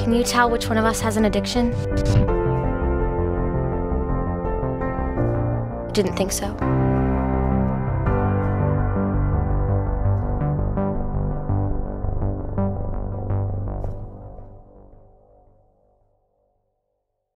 Can you tell which one of us has an addiction? Didn't think so.